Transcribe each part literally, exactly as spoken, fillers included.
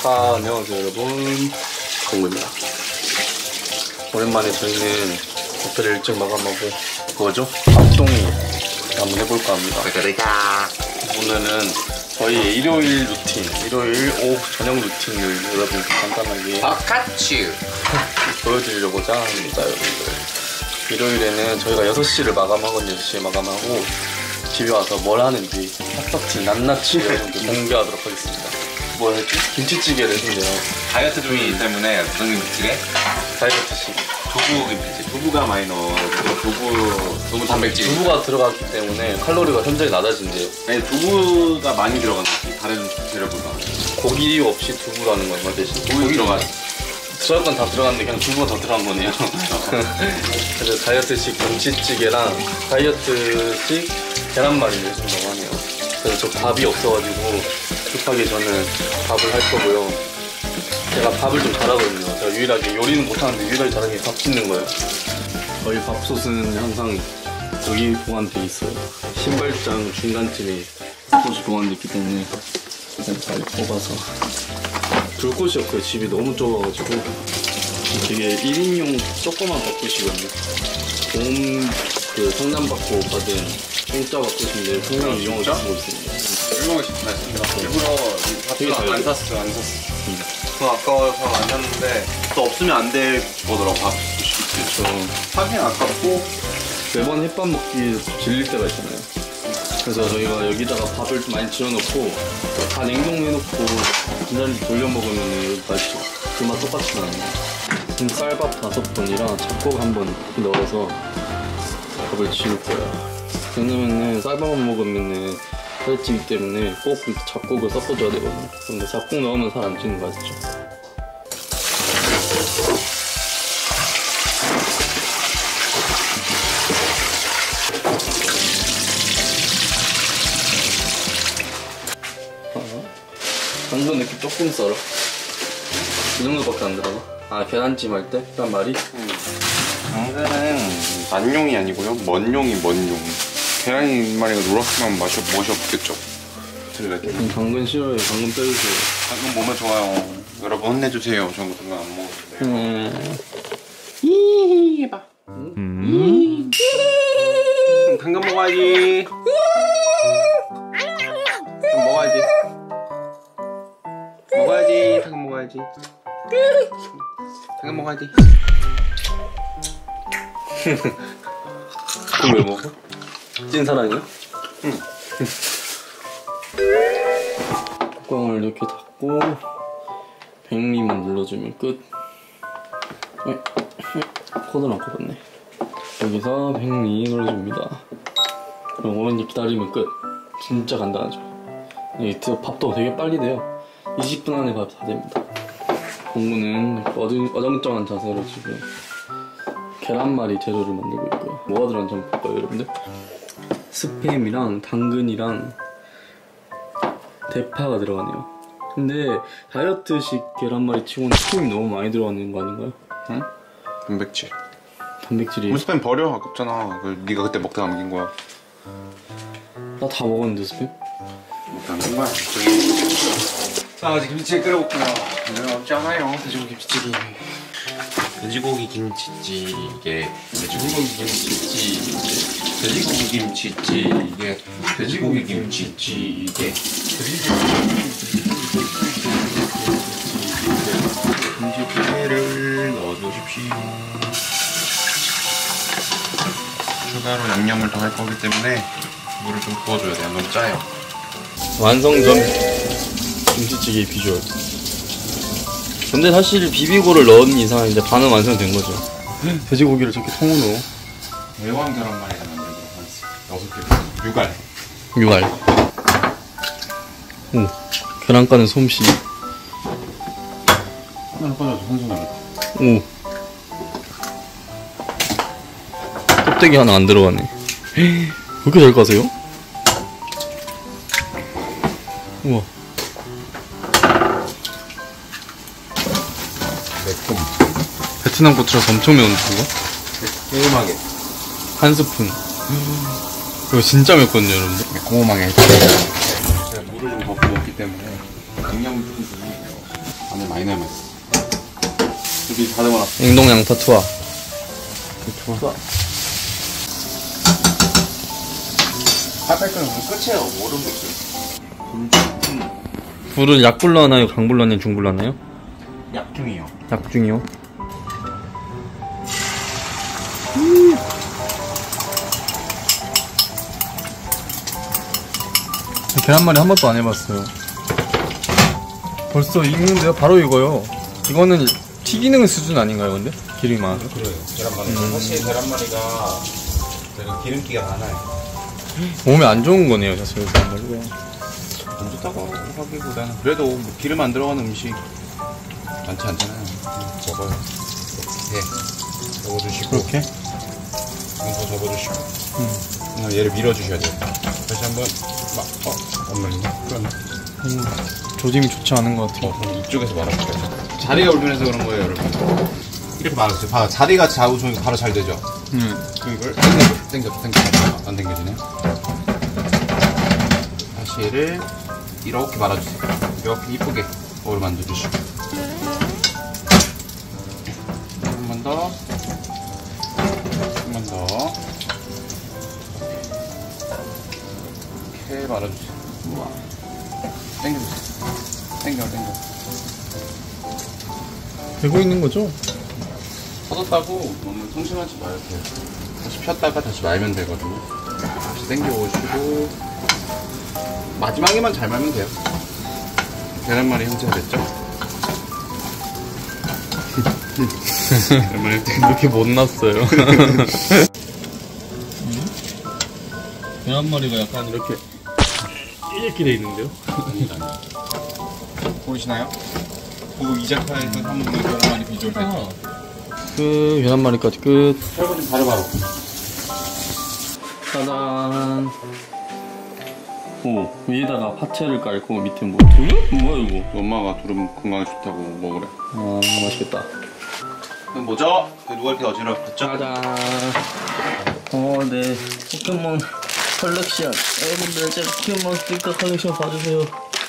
아, 안녕하세요 여러분, 동구입니다. 오랜만에 저희는 목표를 일찍 마감하고 그거죠? 합동이 한번 해볼까 합니다. 그러니까 오늘은 저희 일요일 루틴, 일요일 오후 저녁 루틴을 여러분께 간단하게 바카츄 보여드리려고자 합니다. 여러분들, 일요일에는 저희가 여섯 시를 마감하거든요. 여섯 시에 마감하고 집에 와서 뭘 하는지 팍팍히 낱낱이 여러분께 공개하도록 하겠습니다. 뭘 했지? 김치찌개를 했는데요. 다이어트 중이기 때문에 무슨 김치찌개? 다이어트식 두부 김치찌개. 두부가 많이 넣어가지고 두부, 두부 단백질. 두부가 들어갔기 때문에 칼로리가 현저히 낮아진대요. 아니 두부가 많이 들어가는 거지, 다른 재료보다. 고기 없이 두부라는 건 대신 고기 들어가. 들어갈 건 다 들어갔는데 그냥 두부가 더 들어간 거네요. 그래서 다이어트식 김치찌개랑 다이어트식 계란말이를 해준다고 하네요. 그래서 저 밥이 없어가지고 급하게 저는 밥을 할 거고요. 제가 밥을 좀 잘하거든요. 제가 유일하게 요리는 못하는데 유일하게 잘하는 게 밥 짓는 거예요. 저희 밥솥은 항상 여기 보관돼 있어요. 신발장 중간쯤에 솥이 보관돼 있기 때문에 그냥 잘 뽑아서. 불꽃이 없고요. 집이 너무 좁아가지고 되게 일 인용 조그만 밥솥이거든요. 봄 그 상담 받고 받은 공짜 밥솥인데 상당히 이용을 쓰고 있습니다. 일본어 싶다 했습니다. 일부러 되게 밥솥 안 샀어, 안 샀어. 음. 더 아까워서 안 샀는데 또 없으면 안 될 거더라고, 밥솥이. 그렇죠. 하긴 아깝고 매번 햇밥 먹기 질릴 때가 있잖아요. 그래서 저희가 여기다가 밥을 좀 많이 지어놓고 다 냉동해놓고 기다리 돌려 먹으면 여기 맛이 그 맛 똑같이 나요. 지금 쌀밥 다섯 번이랑 잡곡 한 번 넣어서 밥을 지을 거예요. 왜냐면은 쌀밥만 먹으면은 살찌기 때문에 꼭 잡곡을 섞어줘야 되거든요. 근데 잡곡 넣으면 살 안 찌는 거 아시죠? 당근 이렇게 조금 썰어. 이 정도밖에 안 들어가? 아, 계란찜 할 때? 계란말이? 응. 당근은 만용이 아니고요, 먼용이 먼용. 계란말이가 노랗게만 맛이, 맛이 없겠죠. 음, 당근 싫어요. 당근 빼주세요. 당근 몸에 좋아요. 여러분 혼내주세요. 저는 당근 안 먹었는데. 음. 이 해봐. 음. 당근 먹어야지. 당근 먹어야지. 먹어야지. 당근 먹어야지. 당근 먹어야지. 그럼 왜 먹어? 찐사랑이야? 응. 뚜껑을 이렇게 닫고 백미만 눌러주면 끝. 코드는 안 꼽았네. 여기서 백미 눌러줍니다. 그럼 오면 기다리면 끝. 진짜 간단하죠. 이 밥도 되게 빨리 돼요. 이십 분 안에 밥 다 됩니다. 공구는 어정, 어정쩡한 자세로 지금 계란말이 재료를 만들고 있고요. 뭐가 들어간지 한번 볼까요, 여러분들? 스팸이랑 당근이랑 대파가 들어가네요. 근데 다이어트식 계란말이 치고는 스팸이 너무 많이 들어가는 거 아닌가요? 응? 단백질. 단백질이. 우리 스팸 버려, 아깝잖아. 그 네가 그때 먹다 남긴 거야. 나 다 먹었는데 스팸? 먹다 남긴 거야. 저기. 자, 이제 김치찌개 끓여볼게요. 네, 없지 않아요. 돼지고기 김치찌개. 돼지고기 김치찌개. 돼지고기 김치찌개. 돼지고기 김치찌개. 돼지고기 김치찌개. 김치찌개를 넣어주십시오. 추가로 양념을 더 할 거기 때문에 물을 좀 부어줘야 돼요. 너무 짜요. 완성 전 김치찌개 비주얼. 근데 사실 비비고를 넣은 이상 이제 반은 완성된 거죠. 돼지고기를 저렇게 통으로. 매운 계란말이를 만들도록 하겠습니다. 여섯 개. 육알. 육알. 오, 계란 까는 솜씨. 하나 꺼져서 손손하게. 오. 껍데기 하나 안 들어가네. 왜 이렇게 잘 까세요? 우와. 매콤. 베트남 고추라서 엄청 매운데 그거? 매콤하게. 한 스푼. 이거 진짜 맵거든요, 여러분들. 매콤하게 해주세요. 제가 물을 좀 더 부었기 때문에 양념을 조금 주세요. 간을 많이 넣으면 맛있어. 여기 다 넣어놨어. 냉동 양파 투하. 투하. 팔팔 끓으면 끝이에요. 모르는 거지. 불을 약불로 하나요? 강불로 하나요? 중불로 하나요? 약중이요. 약중이요? 음. 계란말이 한 번도 안 해봤어요. 벌써 익는데요? 바로 익어요. 이거는 튀기는 수준 아닌가요, 근데? 기름이 많아서? 그래요. 계란말이. 음. 사실 계란말이가 되게 기름기가 많아요. 몸에 안 좋은 거네요, 사실 계란말이가. 안 좋다고 하기보다는 그래도 뭐 기름 안 들어가는 음식 많지 않잖아요. 먹어요. 네. 접어주시고. 그렇게? 이건 더 접어주시고. 음. 얘를 밀어주셔야 돼요. 다시 한번 막 어, 엄마님 그러네. 음, 조짐이 좋지 않은 것 같아요. 어, 그럼 이쪽에서 말아볼게요. 자리가 불편해서 그런 거예요, 여러분. 이렇게 말아주세요. 봐, 자리가 좌우좋으면 바로 잘 되죠. 음. 그걸 당겨줘, 당겨줘, 당겨줘. 안 당겨지네. 다시 얘를 이렇게 말아주세요. 이렇게 이쁘게 오를 만들어주시고. 한 번 더. 한 번 더. 이렇게 말아주세요. 우와. 당겨주세요. 당겨, 당겨. 되고 있는 거죠? 터졌다고 너무 성심하지 마요. 다시 폈다가 다시 말면 되거든요. 다시 당겨오시고 마지막에만 잘 말면 돼요. 계란말이 형태가 됐죠? 계란말이 이렇게 못났어요. 계란말이가 약간 이렇게 이렇게 돼 있는데요? 보이시나요? 그 이자카야에서 한번 계란말이 비주얼 됐죠? 끝. 계란말이까지 끝. 설거지 바로 바로. 짜잔. 오, 위에다가 파채를 깔고 밑에 뭐 뭐야 이거? 엄마가 두릅 건강에 좋다고 먹으래. 아, 맛있겠다. 그럼 뭐죠? 누가 이렇게 어지럽혔죠? 짜잔. 어, 네. 포켓몬 컬렉션. 여러분들 제 포켓몬 스티커 컬렉션 봐주세요.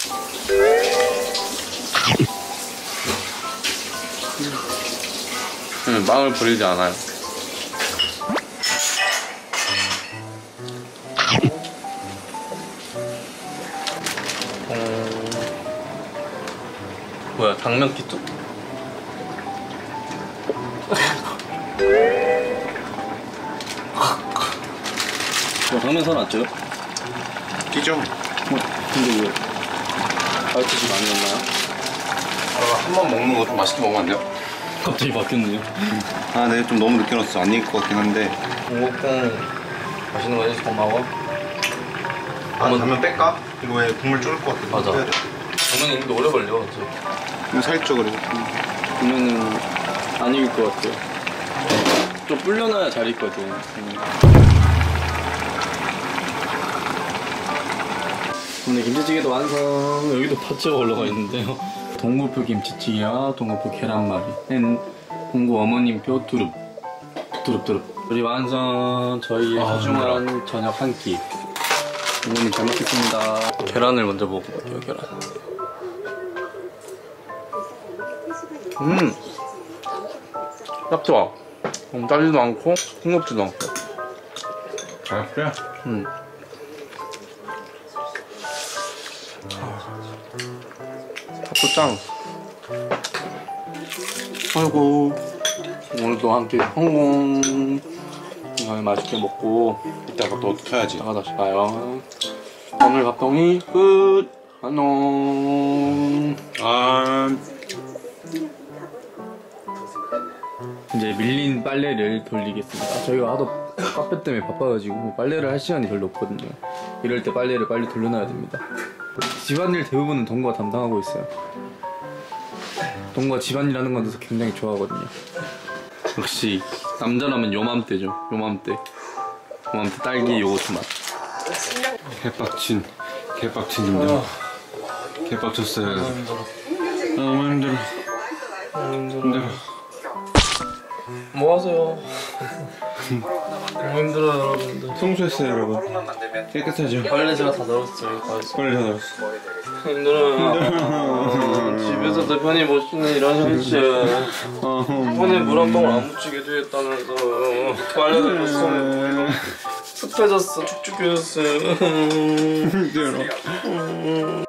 음, 빵을 버리지 않아요. 어... 뭐야, 당면 키트? 뭐 당면 사놨죠? 끼죠? 뭐, 근데 왜? 알티지 많이 넣나요? 아, 한 번 먹는 거 좀 맛있게 먹으면 안 돼요? 갑자기 바뀌었네요. 아, 네, 좀 너무 늦게 넣었어. 안 익을 것 같긴 한데. 공복동 맛있는 거 해줘서 고마워. 아, 당면 뺄까? 이거 왜 국물 쫄을 것 같아. 맞아. 당면 익는데 오래 걸려. 이거 살쪄, 그래서. 그러면은 안 익을 것 같아요. 좀 불려놔야 잘 익거든. 음. 오늘 김치찌개도 완성. 여기도 파채가 올라가 있는데요. 동구표 김치찌개와 동구표 계란말이 앤 동구 어머님표 두릅 두릅두릅 우리 완성. 저희의 아, 소중한 힘들어. 저녁 한 끼. 어머님 잘 먹겠습니다. 계란을 먼저 먹어볼게요. 계란. 음 딱 좋아. 음, 짜지도 않고 싱겁지도 않고. 아, 그래? 음. 밥도 짱. 아이고, 오늘도 한 끼 성공. 오늘 맛있게 먹고 이따가 또 켜야지. 이따가 다시 가요. 오늘 밥통이 끝. 안녕. 아, 이제 밀린 빨래를 돌리겠습니다. 저희가 하도 카페 때문에 바빠가지고 빨래를 할 시간이 별로 없거든요. 이럴 때 빨래를 빨리 돌려놔야 됩니다. 집안일 대부분은 동거가 담당하고 있어요. 동거가 집안일 하는 건 굉장히 좋아하거든요. 역시 남자라면 요맘때죠. 요맘때. 요맘때 딸기 요거트 맛. 개빡친. 개빡친 힘들어. 개빡쳤어요. 너무 힘들어. 힘들어. 힘들어. 뭐 하세요? 너무 힘들어요 여러분들. 청소했어요 여러분. 깨끗하죠? 빨래 제가 다 널었어요. 다 했어요. 빨리 다 넣었어. 힘들어요. 집에서 내 편히 못 씻는 이런 현실. 손에 물 한 방울 안 묻히게 되었다면서 빨래를 줬으면 습해졌어. 축축해졌어요. 힘들어.